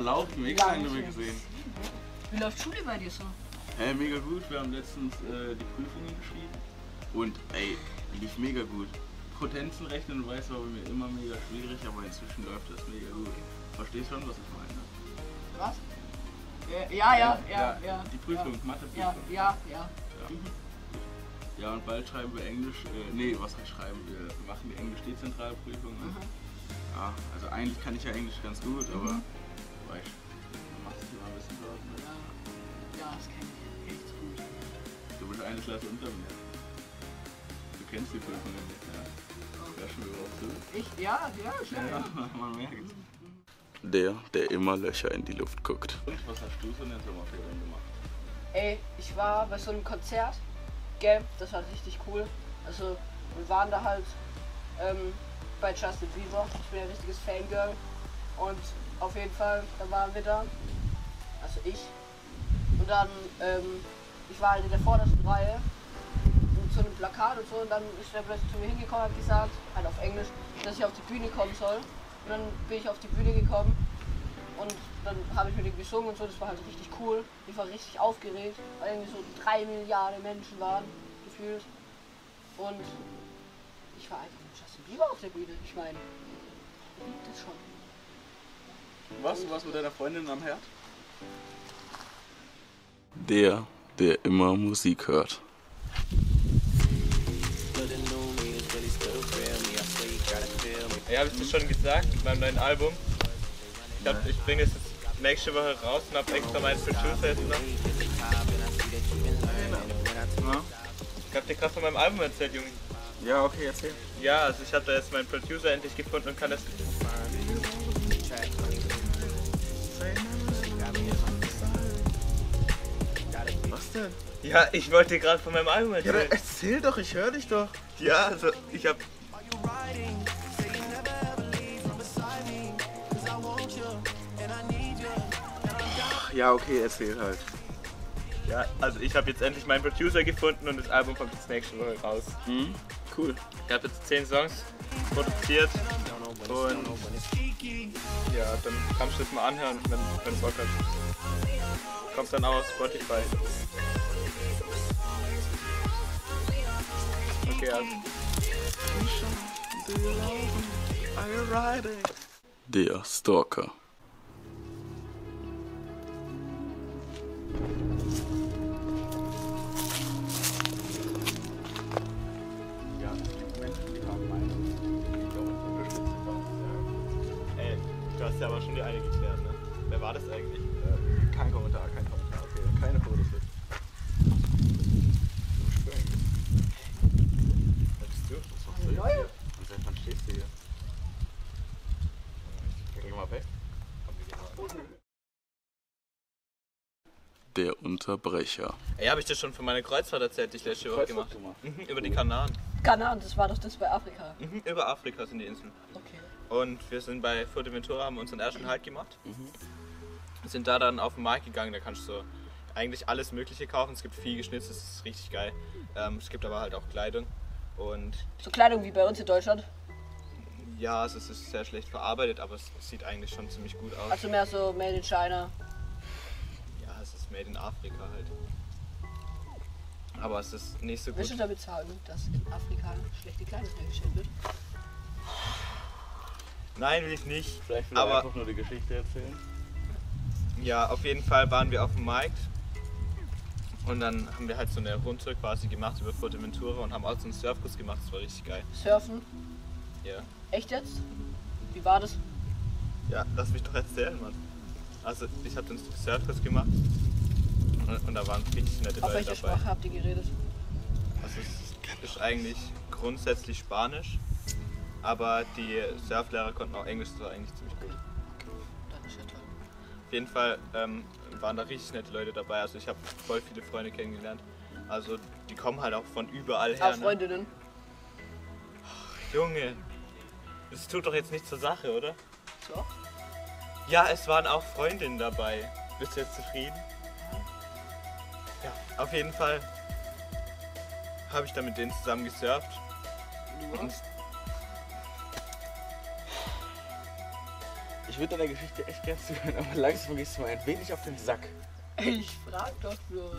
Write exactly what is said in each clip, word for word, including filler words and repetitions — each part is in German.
verlaufen, mega lange nicht mehr gesehen. Wie läuft Schule bei dir so? Hey, mega gut, wir haben letztens äh, die Prüfungen geschrieben und ey, lief mega gut. Potenzen rechnen, weiß war bei mir immer mega schwierig, aber inzwischen läuft das mega gut. Verstehst schon, was ich meine? Was? Ja, ja, ja, ja. ja die Prüfung, ja, Matheprüfung. Ja, ja, ja. Ja. Mhm. Ja, und bald schreiben wir Englisch, äh, nee, was heißt schreiben? Wir machen die Englisch-dezentrale Prüfung. Mhm. Ja, also eigentlich kann ich ja Englisch ganz gut, aber mhm. weißt du, man macht sich immer ein bisschen Sorgen. Ne? Ja. ja, das kenne ich echt gut. Du bist eine Klasse unter mir. Du kennst die Prüfungen nicht, ja. Ja, schon überhaupt so. Ich, ja, ja, schon. Ja, man merkt. Der, der immer Löcher in die Luft guckt. Und was hast du so in den Sommerferien gemacht? Ey, ich war bei so einem Konzert, gell, das war richtig cool. Also, wir waren da halt ähm, bei Justin Bieber. Ich bin ein richtiges Fangirl. Und auf jeden Fall, da waren wir da. Also ich. Und dann, ähm, ich war halt in der vordersten Reihe. Zu einem Plakat und so. Und dann ist der plötzlich zu mir hingekommen und hat gesagt, halt auf Englisch, dass ich auf die Bühne kommen soll. Und dann bin ich auf die Bühne gekommen. Und dann habe ich mit ihm gesungen und so, das war halt richtig cool. Ich war richtig aufgeregt, weil irgendwie so drei Milliarden Menschen waren, gefühlt. Und ich war einfach mit Justin Bieber auf der Bühne, ich meine, ich lieb das schon. Warst du was mit deiner Freundin am Herd? Der, der immer Musik hört. Ja, habe ich dir schon gesagt, mit meinem neuen Album. Ich, hab, ich bringe es jetzt nächste Woche raus und habe extra meinen Producer jetzt noch. Ja. Ich habe dir gerade von meinem Album erzählt, Junge. Ja, okay, erzähl. Ja, also ich habe da jetzt meinen Producer endlich gefunden und kann das... Was denn? Ja, ich wollte dir gerade von meinem Album Ja, erzählen. dann erzähl doch, ich höre dich doch. Ja, also ich habe... Ja, okay, erzähl halt. Ja, also ich habe jetzt endlich meinen Producer gefunden und das Album kommt jetzt nächste Woche raus. Mhm, cool. Ich habe jetzt zehn Songs produziert und ja, dann kannst du das mal anhören, wenn, wenn du Bock hast. Kommt dann auch auf Spotify. Okay, also. Der Stalker. Ja, es gibt Menschen, die haben Meinung, die ich auch unterstützen kann. Ey, du hast ja aber schon die eine geklärt, ne? Wer war das eigentlich? Äh, kein Kommentar, kein Kommentar, okay, keine Fotos jetzt. Du bist eigentlich. Wer bist du? Das ist doch so Neue? hier. Und seit wann stehst du hier? Geh mal weg. Komm, wir gehen mal. Der Unterbrecher. Ey, habe ich dir schon von meiner Kreuzfahrt erzählt, die ich letzte Woche gemacht Kreuzfahrt habe? Mhm, über die Kanaren. Kanaren, das war doch das bei Afrika. Mhm, über Afrika sind die Inseln. Okay. Und wir sind bei Fuerteventura, haben unseren ersten Halt gemacht. Mhm. Sind da dann auf den Markt gegangen, da kannst du so eigentlich alles Mögliche kaufen. Es gibt viel geschnitztes, das ist richtig geil. Ähm, es gibt aber halt auch Kleidung. Und So Kleidung wie bei uns in Deutschland. ja, es ist sehr schlecht verarbeitet, aber es sieht eigentlich schon ziemlich gut aus. Also mehr so made in China. Ja, es ist made in Afrika halt. Aber es ist nicht so gut. Willst du damit sagen, dass in Afrika schlechte Kleidung hergestellt wird? Nein, will ich nicht. Vielleicht will aber er einfach nur die Geschichte erzählen. ja, auf jeden Fall waren wir auf dem Markt. Und dann haben wir halt so eine Rundtour quasi gemacht über Fuerteventura und haben auch so einen Surfkurs gemacht. Das war richtig geil. Surfen? Ja. Echt jetzt? Wie war das? Ja, lass mich doch erzählen, Mann. Also, ich habe den Surfkurs gemacht und, und da waren richtig nette Auf Leute welcher dabei. Sprache habt ihr geredet? Also, es ist eigentlich grundsätzlich Spanisch, aber die Surflehrer konnten auch Englisch, das war eigentlich ziemlich gut. Das ist ja toll. Auf jeden Fall ähm, waren da richtig nette Leute dabei. Also, ich habe voll viele Freunde kennengelernt. Also, die kommen halt auch von überall her. Auch Ne? Freundinnen. Junge, das tut doch jetzt nicht zur Sache, oder? So? Ja, es waren auch Freundinnen dabei. Bist du jetzt zufrieden? Ja, auf jeden Fall habe ich dann mit denen zusammen gesurft. Und Ich würde deiner Geschichte echt gerne zuhören, aber langsam gehst du mal ein wenig auf den Sack. Ich frag doch bloß.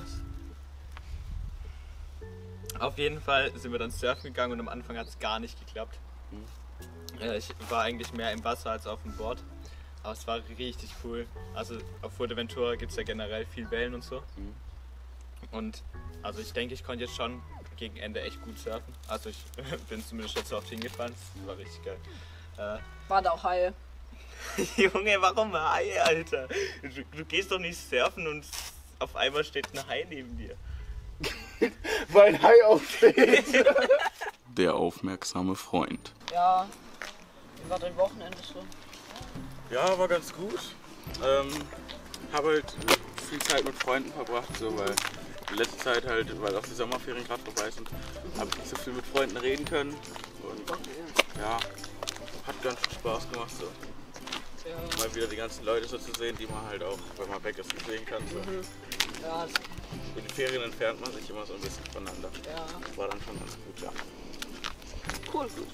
Auf jeden Fall sind wir dann surfen gegangen und am Anfang hat es gar nicht geklappt. Mhm. Äh, ich war eigentlich mehr im Wasser als auf dem Board. Aber es war richtig cool. Also auf Fuerteventura gibt es ja generell viel Wellen und so. Mhm. Und also ich denke, ich konnte jetzt schon gegen Ende echt gut surfen. Also ich bin zumindest jetzt oft hingefallen. Das war richtig geil. Äh, War da auch Haie. Junge, warum Hai, Alter? Du, du gehst doch nicht surfen und auf einmal steht ein Hai neben dir. Weil ein Hai aufsteht. Der aufmerksame Freund. Ja. Wie war dein Wochenende so? Ja, war ganz gut. Ähm, habe halt viel Zeit mit Freunden verbracht, so, weil die letzte Zeit halt, weil auch die Sommerferien gerade vorbei sind, habe ich nicht so viel mit Freunden reden können. Und ja, hat ganz viel Spaß gemacht, so. Ja. Mal wieder die ganzen Leute so zu sehen, die man halt auch, wenn man weg ist, nicht sehen kann. So. Mhm. Ja, In den Ferien entfernt man sich immer so ein bisschen voneinander. ja. Das war dann schon ganz gut, ja. Cool, gut.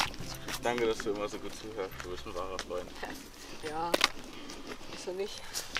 Danke, dass du immer so gut zuhörst. Du bist ein wahrer Freund. Ja. Ist er nicht.